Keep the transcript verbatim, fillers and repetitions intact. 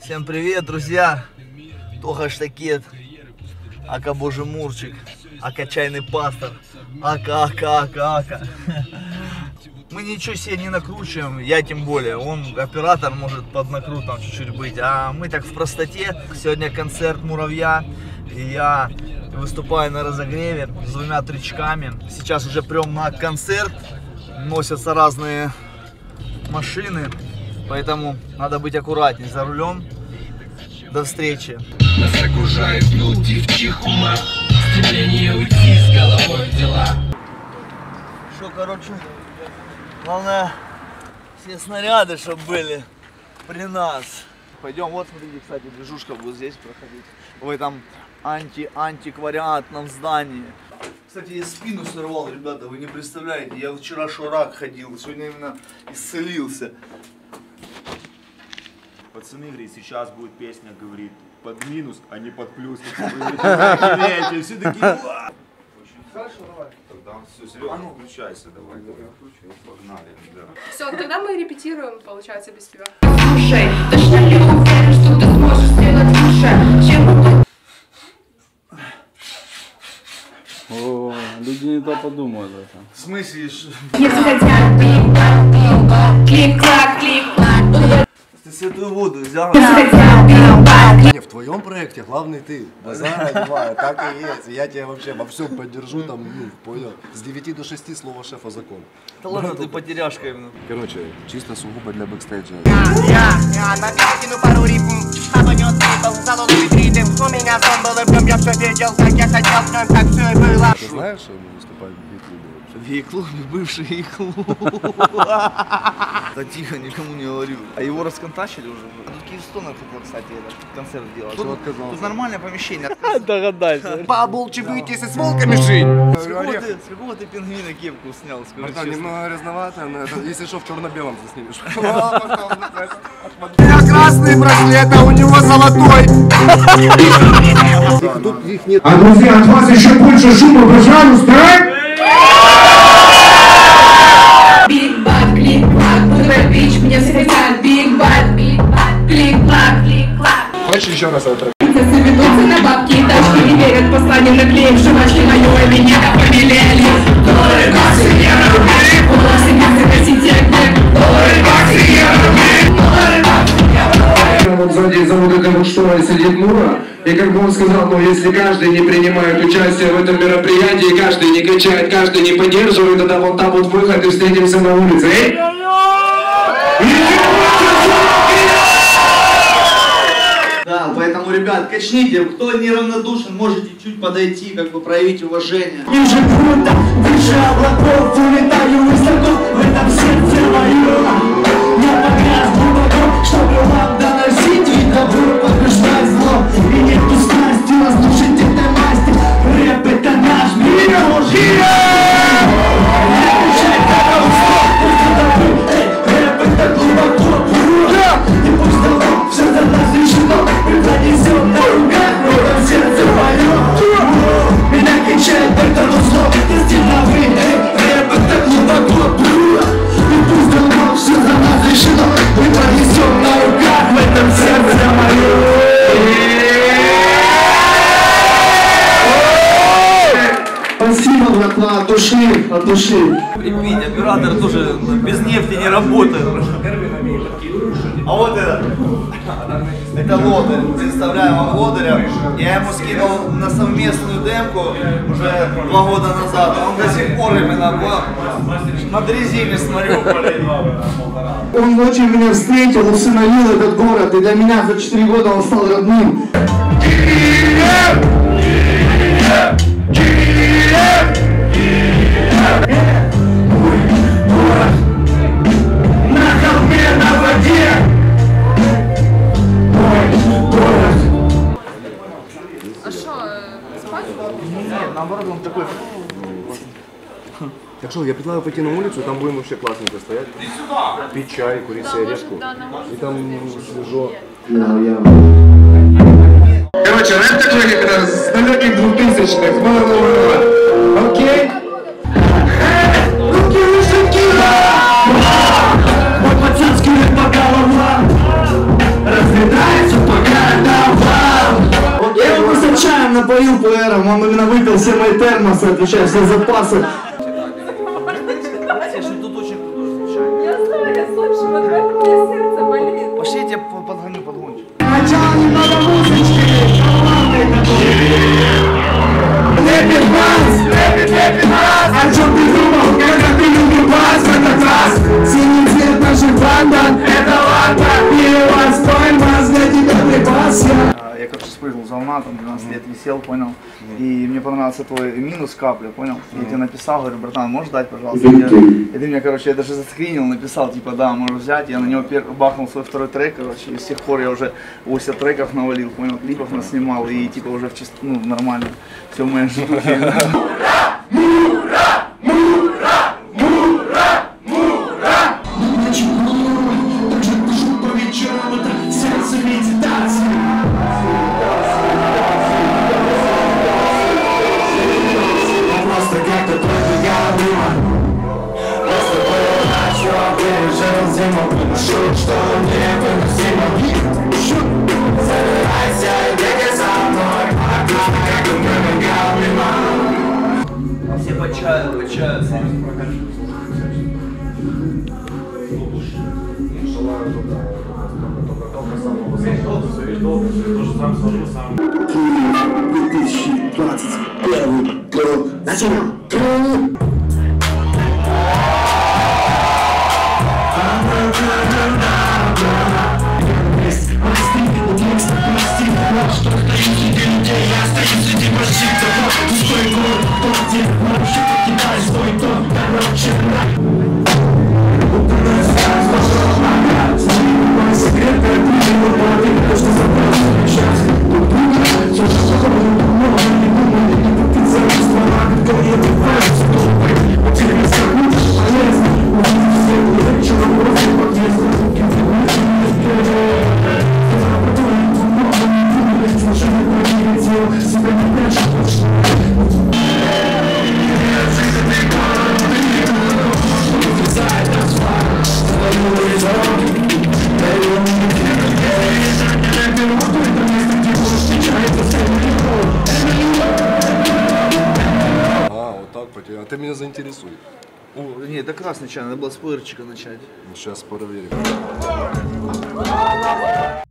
Всем привет, друзья! Тоха Штакет, ака Божий Мурчик, ака Чайный Пастор, ака, ака, ака, ака. Мы ничего себе не накручиваем, я тем более. Он, оператор, может под накрутом чуть-чуть быть, а мы так в простоте. Сегодня концерт Муравья, и я выступаю на разогреве с двумя тречками. Сейчас уже прям на концерт, носятся разные машины, поэтому надо быть аккуратней за рулем. До встречи. Нас окружают люди в чихума, стремление уйти с головой в дела. Что, короче, главное, все снаряды, чтобы были при нас. Пойдем, вот смотрите, кстати, движушка будет здесь проходить. В этом анти-антиквариантном здании. Кстати, я спину сорвал, ребята, вы не представляете. Я вчера шурак ходил, сегодня именно исцелился. Пацаны, говорит, сейчас будет песня, говорит, под минус, а не под плюс. Вы все такие, Хорошо, давай. тогда все, Серега, включайся, давай, погнали, да. Все, тогда мы репетируем, получается, без тебя. Слушай, точно не уверен, что ты сможешь сделать лучше, чем... О, люди не то подумают это. В смысле? Не захотят, клик-клак, клик-клак, клик-клак. Ты святую воду взял? Не, в твоем проекте главный ты. Базара одеваю, так и есть. Я тебя вообще во всем поддержу, там, ну, понял. С девяти до шести слово шефа закон. Да ладно, ты потеряшка именно. Короче, чисто сугубо для бэкстейджа. Я накину пару рифм, обойдет ритм, заломный ритм. У меня сон был, и в нем я все видел, как я хотел, в нем так все и было. Ты знаешь, что мы выступаем в Би-клубе вообще? В ей-клубе, бывший ей-клуб. Да тихо, никому не говорю. А его расконтачили уже? Тут Киевстона хотел, кстати, этот концерт делать. Кто отказался? Тут нормальное помещение. Догадайся. Поболчи выйти с волками жить. С какого ты, с какого ты пингвина кепку снял, скажи Братан, честно? немного грязновато, но это, если что, в черно-белом заснимешь. У меня красный браслет, а у него золотой. Тут их нет. А друзья, от вас еще больше шума, пожалуйста! Биг бат, клик-клак, буду бич, мне все хотят. Биг бат, клик-клак, клик-клак. Хочешь еще раз это? Заведутся на бабки, тачки не верят, послание наклеив, жвачки мое имя, меня как повелели. Доллары, баксы, евро, рубли, полосы, мясо, косите, огня. Доллары, баксы, евро, рубли, доллары, баксы, евро. Вот сзади за вот этой вот шторой сидит Мура, и как бы он сказал, ну если каждый не принимает участие в этом мероприятии, каждый не качает, каждый не поддерживает, тогда вот там вот выход и встретимся на улице. Эй! Да, поэтому, ребят, качните, кто неравнодушен, можете чуть подойти, как бы проявить уважение. Ниже грунта, выше облаков, улетаю высоко, в этом сердце мое. Я погряз глубоко, чтобы вам доносить, ведь добро побеждать зло. И нету страсти, разрушить этой масти. Рэп это наш мир. Рэп это глубоко. И пусть давно все за нас решено, мы пронесем на руках, в этом сердце мое. Меня качает только русло, ты стена вы, рэп это глубоко. И пусть давно все за нас решено, мы пронесем на руках, в этом сердце мое. Спасибо, братва, от души, от души. Прикинь, оператор тоже без нефти не работает. А вот это, это лодырь, представляем вам лодыря. Я ему скинул на совместную демку уже два года назад, он до сих пор именно на дрезине смотрю. Он ночью меня встретил, усыновил этот город, и для меня за четыре года он стал родным. На холме, на воде. А что, спать? Нет, наоборот, он такой. Так что, я предлагаю пойти на улицу, там будем вообще классненько стоять. Пить чай, курить сигаретку. И там свежо. Короче, рэп такой, как с далеких двухтысячных. Окей? Руки выше кила! Мой пацанский рэп по головам разлетается напоил пуэром, он именно выпил все мои термосы, отвечаю, все запасы. Тут очень круто звучание. Я знаю, я слышу, вот как у меня сердце болит. Пошли, я тебе подгоню подгончик. Сначала немного музычки, головной такой. Лепит бас, лепит, лепит бас. О чем ты думал, когда ты любил бас в этот раз? Синий цвет наших банда, это лампа. И у вас стоимость для тебя припас я. Я, короче, спрыгнул за луна, там двенадцать лет висел, понял? И мне понравился твой минус капля, понял? Я тебе написал, говорю, братан, можешь дать, пожалуйста? Я, и ты мне, короче, я даже заскринил, написал, типа, да, можешь взять. Я на него пер... бахнул свой второй трек, короче, и с тех пор я уже восемь треков навалил, понял? Клипов наснимал, и типа уже в чист... ну, нормально. Все в моей штуке. Все по чаю, по чаю сами. две тысячи двадцать первый год. Начинаем. А ты меня заинтересуй. О, нет, это красный чай, надо было с пуэрчика начать. Сейчас проверим.